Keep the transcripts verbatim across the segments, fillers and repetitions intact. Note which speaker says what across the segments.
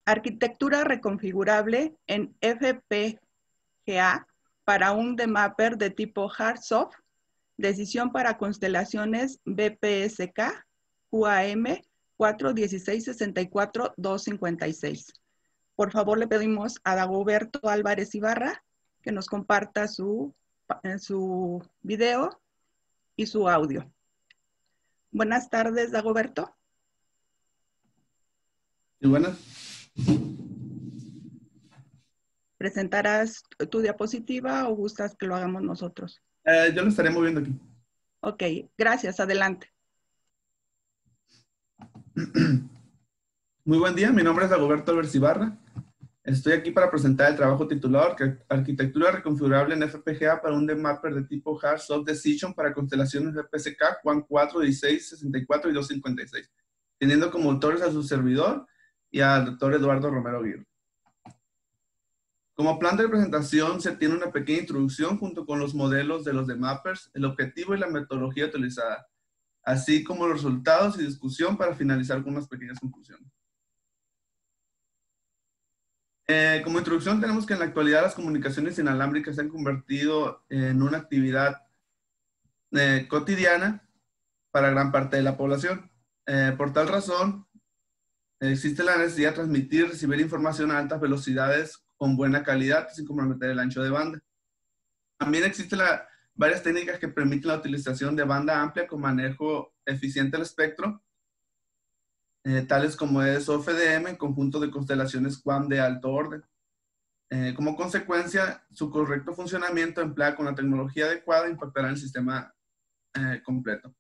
Speaker 1: Arquitectura reconfigurable en F P G A para un demapper de tipo hard-soft. Decisión para constelaciones B P S K Q A M cuatro dieciséis sesenta y cuatro dos cincuenta y seis. Por favor, le pedimos a Dagoberto Álvarez Ibarra que nos comparta su, su video y su audio. Buenas tardes, Dagoberto.
Speaker 2: Y buenas.
Speaker 1: ¿Presentarás tu diapositiva o gustas que lo hagamos nosotros?
Speaker 2: Eh, yo lo estaré moviendo aquí.
Speaker 1: Ok, gracias. Adelante.
Speaker 2: Muy buen día, mi nombre es Dagoberto Álvarez Ibarra. Estoy aquí para presentar el trabajo titulado Arquitectura reconfigurable en F P G A para un demapper de tipo Hard Soft Decision para constelaciones B P S K Juan cuatro dieciséis sesenta y cuatro y dos cincuenta y seis, teniendo como autores a su servidor y al doctor Eduardo Romero Aguirre. Como plan de presentación se tiene una pequeña introducción junto con los modelos de los demappers, el objetivo y la metodología utilizada, así como los resultados y discusión para finalizar con unas pequeñas conclusiones. Eh, como introducción tenemos que en la actualidad las comunicaciones inalámbricas se han convertido en una actividad eh, cotidiana para gran parte de la población. Eh, por tal razón, existe la necesidad de transmitir y recibir información a altas velocidades con buena calidad sin comprometer el ancho de banda. También existen la, varias técnicas que permiten la utilización de banda amplia con manejo eficiente del espectro, eh, tales como es O F D M en conjunto de constelaciones Q A M de alto orden. Eh, como consecuencia, su correcto funcionamiento empleado con la tecnología adecuada impactará en el sistema eh, completo.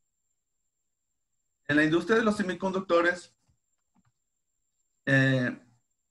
Speaker 2: En la industria de los semiconductores, eh,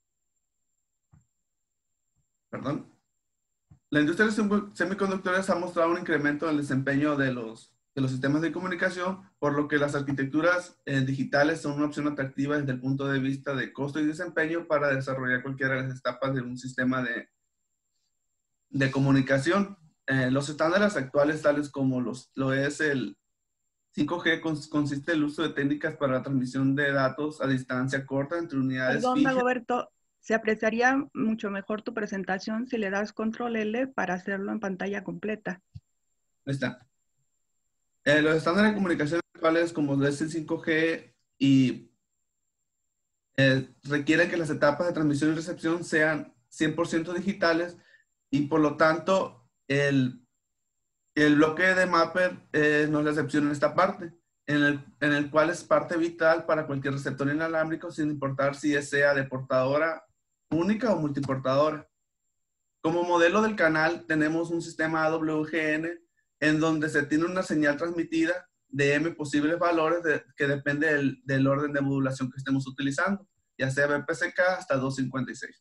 Speaker 2: perdón, la industria de los semiconductores ha mostrado un incremento en el desempeño de los, de los sistemas de comunicación, por lo que las arquitecturas eh, digitales son una opción atractiva desde el punto de vista de costo y desempeño para desarrollar cualquiera de las etapas de un sistema de, de comunicación. Eh, los estándares actuales, tales como los, lo es el cinco G, cons consiste en el uso de técnicas para la transmisión de datos a distancia corta entre unidades
Speaker 1: Perdón,
Speaker 2: fijas.
Speaker 1: Dagoberto, se apreciaría mucho mejor tu presentación si le das control L para hacerlo en pantalla completa.
Speaker 2: Ahí está. Eh, los estándares de comunicación actuales, como es el cinco G, y eh, requieren que las etapas de transmisión y recepción sean cien por ciento digitales y por lo tanto el, el bloque de mapper eh, no es la excepción en esta parte, en el, en el cual es parte vital para cualquier receptor inalámbrico sin importar si es sea de portadora única o multiportadora. Como modelo del canal tenemos un sistema A W G N en donde se tiene una señal transmitida de M posibles valores de, que depende del, del orden de modulación que estemos utilizando, ya sea B P S K hasta doscientos cincuenta y seis.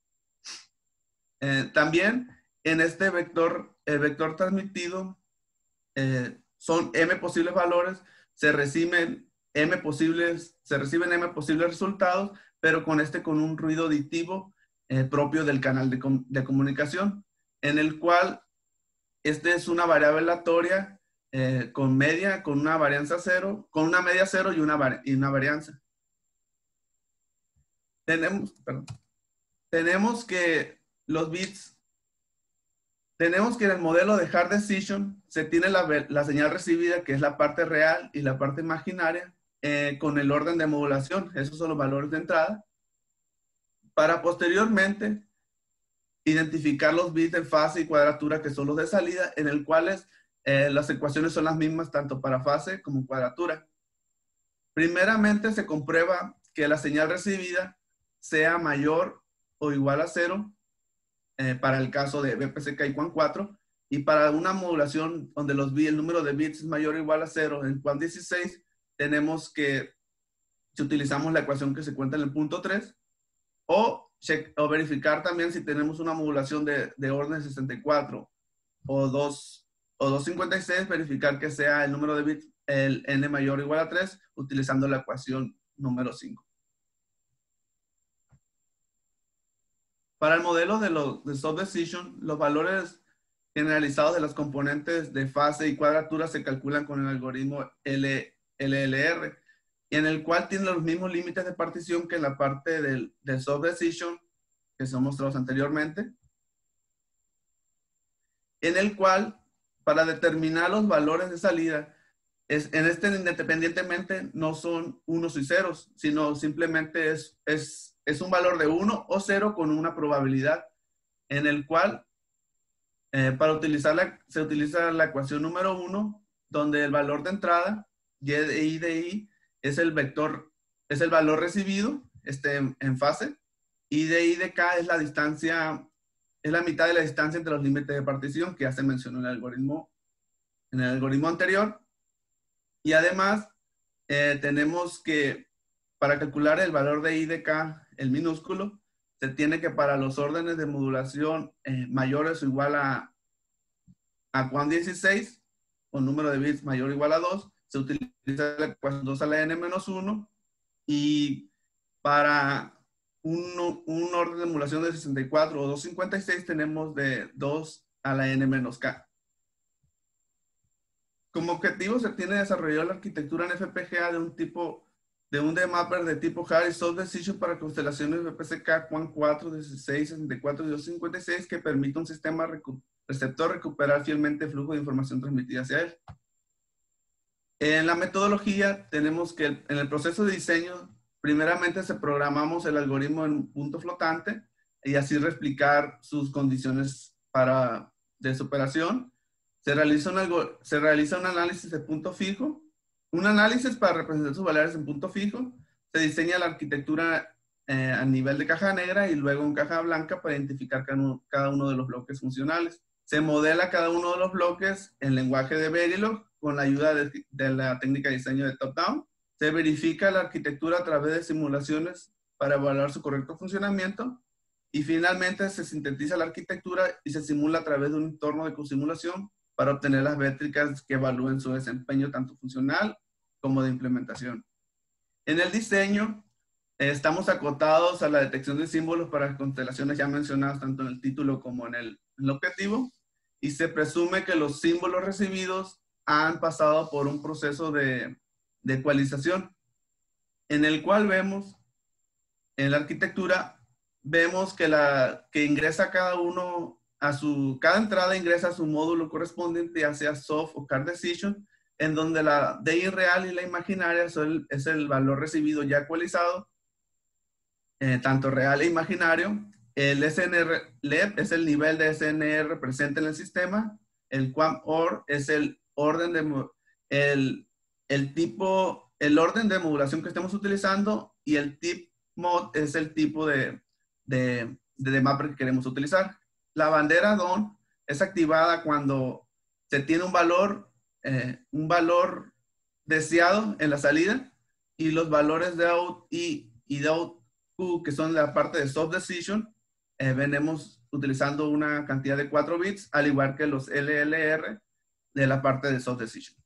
Speaker 2: Eh, también en este vector, el vector transmitido eh, son M posibles valores, se reciben M posibles, se reciben M posibles resultados, pero con este con un ruido aditivo eh, propio del canal de, com de comunicación, en el cual este es una variable aleatoria eh, con media, con una varianza cero, con una media cero y una, vari y una varianza. Tenemos, perdón, tenemos que los bits, tenemos que en el modelo de Hard Decision se tiene la, la señal recibida, que es la parte real, y la parte imaginaria, eh, con el orden de modulación. Esos son los valores de entrada. Para posteriormente identificar los bits de fase y cuadratura, que son los de salida, en el cuales eh, las ecuaciones son las mismas tanto para fase como cuadratura. Primeramente se comprueba que la señal recibida sea mayor o igual a cero eh, para el caso de B P S K y Q A M cuatro, y para una modulación donde los bits, el número de bits es mayor o igual a cero en Q A M dieciséis, tenemos que, si utilizamos la ecuación que se cuenta en el punto tres, o, check, o verificar también si tenemos una modulación de, de orden sesenta y cuatro o dos o doscientos cincuenta y seis, verificar que sea el número de bits el n mayor o igual a tres, utilizando la ecuación número cinco. Para el modelo de, los, de soft decision, los valores generalizados de los componentes de fase y cuadratura se calculan con el algoritmo L L R. en el cual tiene los mismos límites de partición que en la parte del, del soft decision que son mostrados anteriormente, en el cual para determinar los valores de salida, es, en este independientemente no son unos y ceros, sino simplemente es, es, es un valor de uno o cero con una probabilidad, en el cual eh, para utilizarla se utiliza la ecuación número uno, donde el valor de entrada, y de i de i, es el vector, es el valor recibido este, en, en fase, y de i de k es la distancia, es la mitad de la distancia entre los límites de partición, que ya se mencionó en el algoritmo, en el algoritmo anterior. Y además, eh, tenemos que, para calcular el valor de i de k, el minúsculo, se tiene que para los órdenes de modulación eh, mayores o igual a, a Q A M dieciséis, o número de bits mayor o igual a dos, se utiliza la ecuación dos a la n menos uno, y para un, un orden de modulación de sesenta y cuatro o doscientos cincuenta y seis tenemos de dos a la n menos k. Como objetivo se tiene desarrollado la arquitectura en F P G A de un tipo, de un demapper de tipo Harris Soft Decision para constelaciones V P C K, Q A M cuatro, dieciséis, sesenta y cuatro y doscientos cincuenta y seis que permite un sistema recu receptor recuperar fielmente el flujo de información transmitida hacia él. En la metodología tenemos que el, en el proceso de diseño, primeramente se programamos el algoritmo en punto flotante y así replicar sus condiciones para, de su operación. Se realiza, un algo, se realiza un análisis de punto fijo, un análisis para representar sus valores en punto fijo, se diseña la arquitectura eh, a nivel de caja negra y luego en caja blanca para identificar cada uno, cada uno de los bloques funcionales. Se modela cada uno de los bloques en lenguaje de Verilog con la ayuda de, de la técnica de diseño de top-down. Se verifica la arquitectura a través de simulaciones para evaluar su correcto funcionamiento. Y finalmente se sintetiza la arquitectura y se simula a través de un entorno de cosimulación para obtener las métricas que evalúen su desempeño tanto funcional como de implementación. En el diseño, eh, estamos acotados a la detección de símbolos para constelaciones ya mencionadas tanto en el título como en el, en el objetivo, y se presume que los símbolos recibidos han pasado por un proceso de, de ecualización, en el cual vemos, en la arquitectura, vemos que, la, que ingresa cada uno a su, cada entrada ingresa a su módulo correspondiente, ya sea soft o card decision, en donde la D I real y la imaginaria es el, es el valor recibido ya ecualizado, eh, tanto real e imaginario. El S N R L E P es el nivel de S N R presente en el sistema. El Q A M O R es el orden de, el, el tipo, el orden de modulación que estemos utilizando, y el tip mod es el tipo de, de, de, de mapper que queremos utilizar. La bandera D O N es activada cuando se tiene un valor, eh, un valor deseado en la salida, y los valores de out y, y de out Q, que son la parte de soft decision, eh, venimos utilizando una cantidad de cuatro bits, al igual que los L L R de la parte de soft decision.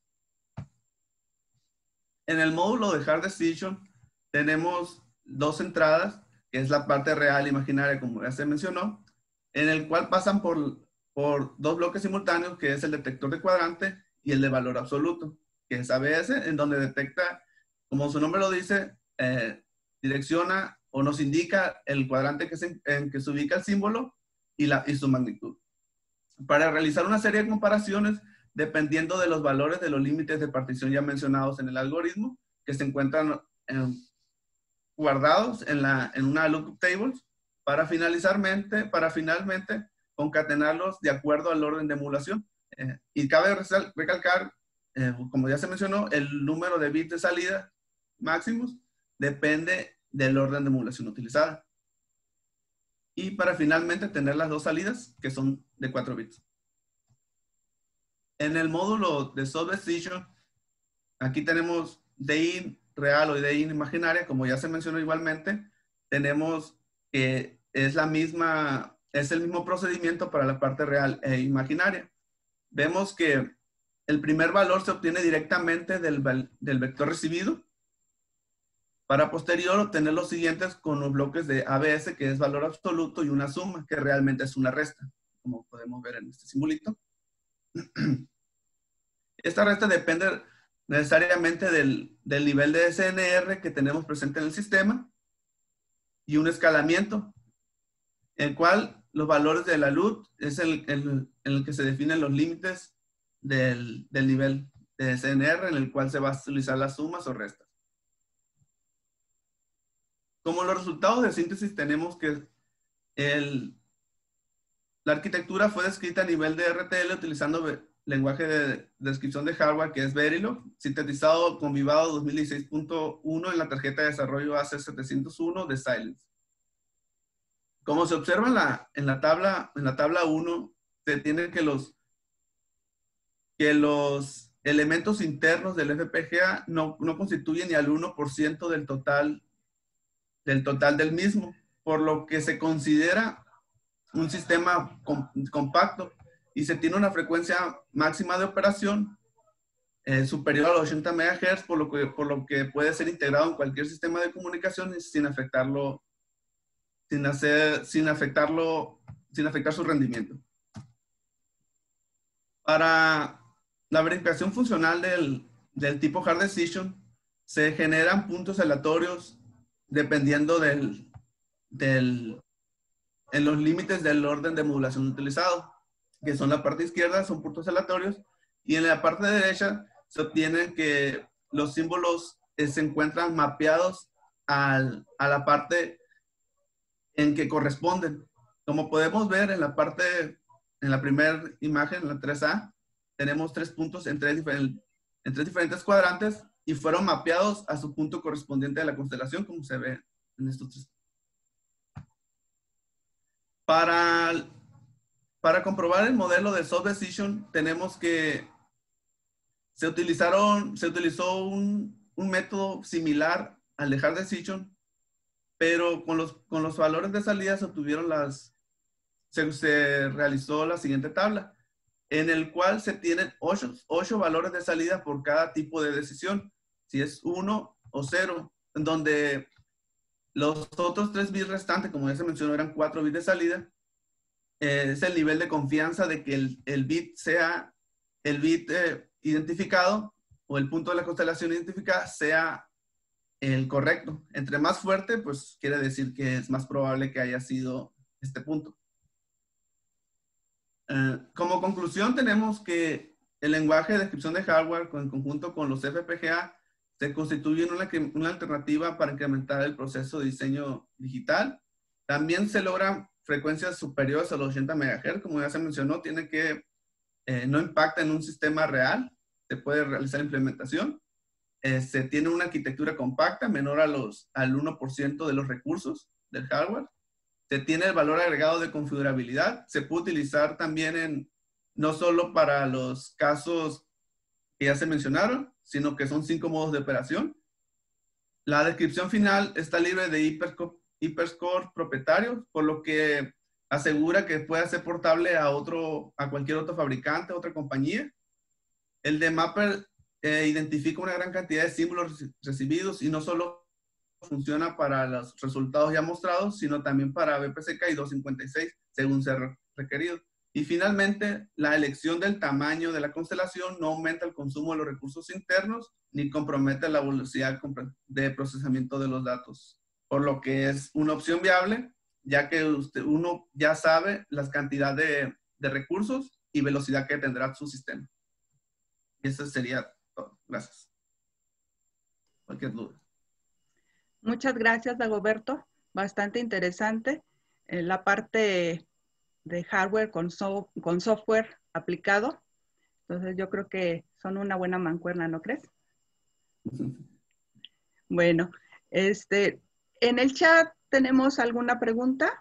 Speaker 2: En el módulo de hard decision tenemos dos entradas, que es la parte real e imaginaria, como ya se mencionó, en el cual pasan por, por dos bloques simultáneos, que es el detector de cuadrante y el de valor absoluto, que es A B S, en donde detecta, como su nombre lo dice, eh, direcciona o nos indica el cuadrante que se, en que se ubica el símbolo y, la, y su magnitud. Para realizar una serie de comparaciones, dependiendo de los valores de los límites de partición ya mencionados en el algoritmo, que se encuentran en, guardados en, la, en una lookup table, para, finalizarmente, para finalmente concatenarlos de acuerdo al orden de emulación. Eh, y cabe recalcar, eh, como ya se mencionó, el número de bits de salida máximos depende del orden de emulación utilizada. Y para finalmente tener las dos salidas, que son de cuatro bits. En el módulo de Soft Decision, aquí tenemos D I real o D I imaginaria, como ya se mencionó igualmente. Tenemos que es la misma, es el mismo procedimiento para la parte real e imaginaria. Vemos que el primer valor se obtiene directamente del, del vector recibido, para posterior obtener los siguientes con los bloques de A B S, que es valor absoluto, y una suma, que realmente es una resta, como podemos ver en este simbolito. Esta resta depende necesariamente del, del nivel de S N R que tenemos presente en el sistema y un escalamiento, en el cual los valores de la L U T es el, el, en el que se definen los límites del, del nivel de S N R en el cual se va a utilizar las sumas o restas. Como los resultados de síntesis tenemos que el, la arquitectura fue descrita a nivel de R T L utilizando lenguaje de descripción de hardware que es Verilog, sintetizado con Vivado dos mil dieciséis punto uno en la tarjeta de desarrollo A C setecientos uno de Xilinx. Como se observa en la, en la tabla en la tabla uno, se tiene que los, que los elementos internos del F P G A no, no constituyen ni al uno por ciento del total, del total del mismo, por lo que se considera un sistema com, compacto y se tiene una frecuencia máxima de operación eh, superior a los ochenta megahertz, por lo, que, por lo que puede ser integrado en cualquier sistema de comunicación sin afectarlo, sin, hacer, sin, afectarlo, sin afectar su rendimiento. Para la verificación funcional del, del tipo Hard Decision, se generan puntos aleatorios dependiendo del, del, en los límites del orden de modulación utilizado, que son la parte izquierda, son puntos aleatorios, y en la parte derecha se obtienen que los símbolos eh, se encuentran mapeados al, a la parte en que corresponden. Como podemos ver en la parte, en la primera imagen, en la tres A, tenemos tres puntos en tres, en tres diferentes cuadrantes y fueron mapeados a su punto correspondiente de la constelación, como se ve en estos tres. Para, para comprobar el modelo de Soft Decision, tenemos que se, utilizaron, se utilizó un, un método similar al de Hard Decision, pero con los, con los valores de salida se obtuvieron las, se, se realizó la siguiente tabla, en el cual se tienen ocho, ocho valores de salida por cada tipo de decisión, si es uno o cero, en donde los otros tres bits restantes, como ya se mencionó, eran cuatro bits de salida. Eh, es el nivel de confianza de que el, el bit sea el bit eh, identificado o el punto de la constelación identificada sea el correcto. Entre más fuerte, pues quiere decir que es más probable que haya sido este punto. Eh, como conclusión, tenemos que el lenguaje de descripción de hardware en conjunto con los F P G A se constituyen una, una alternativa para incrementar el proceso de diseño digital. También se logran frecuencias superiores a los ochenta megahertz, como ya se mencionó, tiene que, eh, no impacta en un sistema real, se puede realizar implementación. Eh, se tiene una arquitectura compacta, menor a los, al uno por ciento de los recursos del hardware. Se tiene el valor agregado de configurabilidad. Se puede utilizar también en, no solo para los casos que ya se mencionaron, sino que son cinco modos de operación. La descripción final está libre de hiperscore, hiperscore propietarios, por lo que asegura que pueda ser portable a, otro, a cualquier otro fabricante, otra compañía. El demapper eh, identifica una gran cantidad de símbolos recibidos y no solo funciona para los resultados ya mostrados, sino también para B P C K y doscientos cincuenta y seis, según sea requerido. Y finalmente, la elección del tamaño de la constelación no aumenta el consumo de los recursos internos ni compromete la velocidad de procesamiento de los datos, por lo que es una opción viable, ya que usted, uno ya sabe las cantidades de, de recursos y velocidad que tendrá su sistema. Y eso sería todo. Gracias. Cualquier duda.
Speaker 1: Muchas gracias, Dagoberto. Bastante interesante. Eh, la parte de hardware con, so con software aplicado. Entonces yo creo que son una buena mancuerna, ¿no crees? Bueno, este, en el chat tenemos alguna pregunta.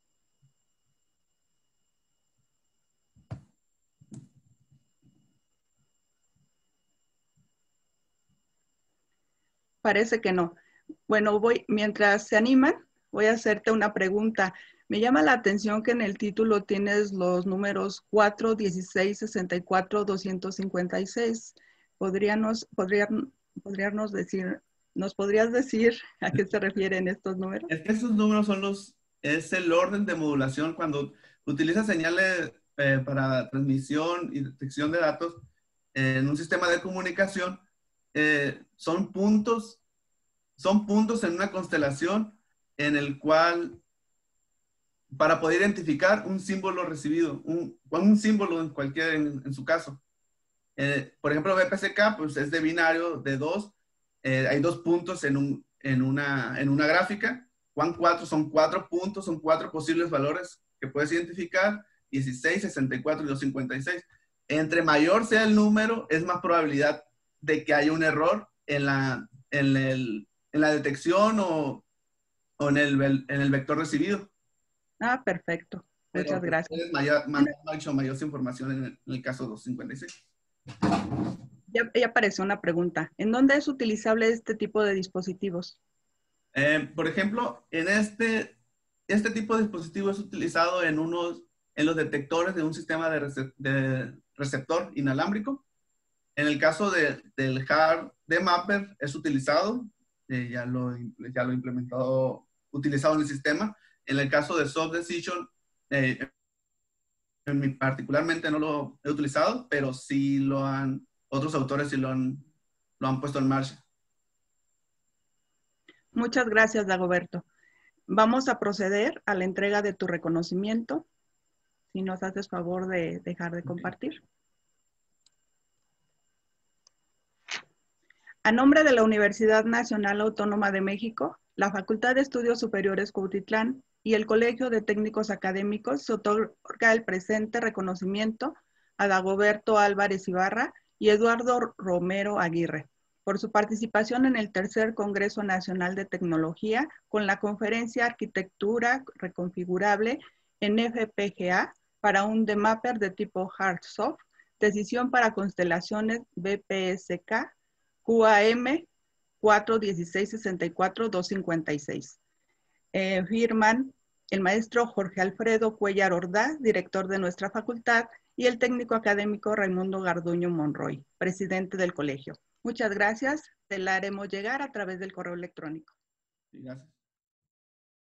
Speaker 1: Parece que no. Bueno, voy, mientras se animan, voy a hacerte una pregunta. Me llama la atención que en el título tienes los números cuatro, dieciséis, sesenta y cuatro, doscientos cincuenta y seis. ¿Podríamos, podrían, podríamos decir, ¿nos podrías decir a qué se refieren estos números?
Speaker 2: Es que esos números son los, es el orden de modulación cuando utilizas señales eh, para transmisión y detección de datos en un sistema de comunicación. eh, son puntos, son puntos en una constelación en el cual, para poder identificar un símbolo recibido, un, un símbolo en cualquier, en, en su caso. Eh, por ejemplo, B P C K, pues es de binario de dos, eh, hay dos puntos en, un, en, una, en una gráfica. Juan cuatro son cuatro puntos, son cuatro posibles valores que puedes identificar, dieciséis, sesenta y cuatro y doscientos cincuenta y seis. Entre mayor sea el número, es más probabilidad de que haya un error en la, en el, en la detección o, o en, el, en el vector recibido.
Speaker 1: Ah, perfecto. Muchas
Speaker 2: Pero pues,
Speaker 1: gracias.
Speaker 2: puedes mayor, mandar mucho mayor información en el, en el caso doscientos cincuenta y seis.
Speaker 1: Ya, ya apareció una pregunta. ¿En dónde es utilizable este tipo de dispositivos?
Speaker 2: Eh, por ejemplo, en este, este tipo de dispositivo es utilizado en, unos, en los detectores de un sistema de, recep de receptor inalámbrico. En el caso de, del hard de Mapper es utilizado, eh, ya, lo, ya lo he implementado, utilizado en el sistema. En el caso de Soft Decision, eh, en mi, particularmente no lo he utilizado, pero sí lo han, otros autores sí lo han, lo han puesto en marcha.
Speaker 1: Muchas gracias, Dagoberto. Vamos a proceder a la entrega de tu reconocimiento. Si nos haces favor de dejar de compartir. A nombre de la Universidad Nacional Autónoma de México, la Facultad de Estudios Superiores Cuautitlán y el Colegio de Técnicos Académicos se otorga el presente reconocimiento a Dagoberto Álvarez Ibarra y Eduardo Romero Aguirre por su participación en el tercer Congreso Nacional de Tecnología con la conferencia Arquitectura Reconfigurable en F P G A para un demapper de tipo hard-soft, decisión para constelaciones B P S K Q A M cuatro dieciséis sesenta y cuatro dos cincuenta y seis. Eh, firman el maestro Jorge Alfredo Cuellar Ordaz, director de nuestra facultad, y el técnico académico Raimundo Garduño Monroy, presidente del colegio. Muchas gracias, te la haremos llegar a través del correo electrónico.
Speaker 2: Gracias.